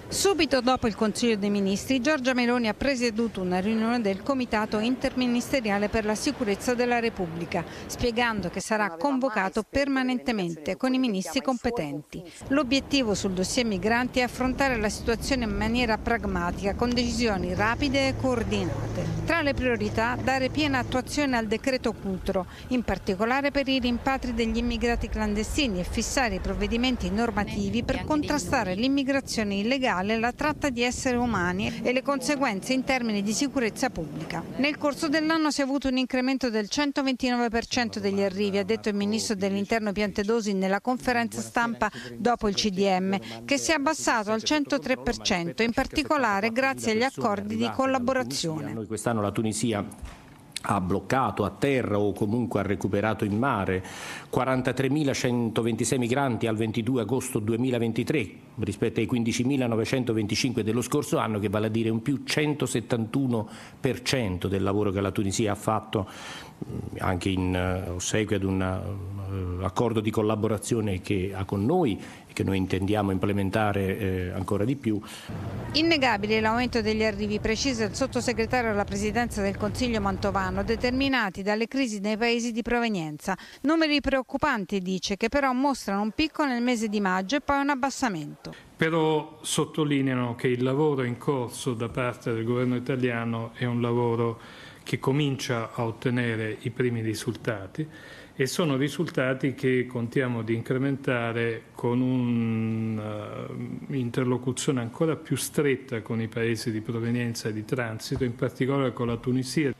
Subito dopo il Consiglio dei Ministri, Giorgia Meloni ha presieduto una riunione del Comitato Interministeriale per la Sicurezza della Repubblica, spiegando che sarà convocato permanentemente con i ministri competenti. L'obiettivo sul dossier migranti è affrontare la situazione in maniera pragmatica, con decisioni rapide e coordinate. Tra le priorità, dare piena attuazione al decreto Cutro, in particolare per i rimpatri degli immigrati clandestini, e fissare i provvedimenti normativi per contrastare l'immigrazione illegale, la tratta di esseri umani e le conseguenze in termini di sicurezza pubblica. Nel corso dell'anno si è avuto un incremento del 129% degli arrivi, ha detto il ministro dell'Interno Piantedosi nella conferenza stampa dopo il CDM, che si è abbassato al 103%, in particolare grazie agli accordi di collaborazione. Noi quest'anno la Tunisia ha bloccato a terra o comunque ha recuperato in mare 43.126 migranti al 22 agosto 2023 rispetto ai 15.925 dello scorso anno, che vale a dire un più 171% del lavoro che la Tunisia ha fatto anche in ossequio ad un accordo di collaborazione che ha con noi e che noi intendiamo implementare ancora di più. Innegabile l'aumento degli arrivi, precisa il sottosegretario alla Presidenza del Consiglio Mantovano, determinati dalle crisi nei paesi di provenienza. Numeri preoccupanti, dice, che però mostrano un picco nel mese di maggio e poi un abbassamento. Però sottolineano che il lavoro in corso da parte del governo italiano è un lavoro che comincia a ottenere i primi risultati, e sono risultati che contiamo di incrementare con un'interlocuzione ancora più stretta con i paesi di provenienza e di transito, in particolare con la Tunisia.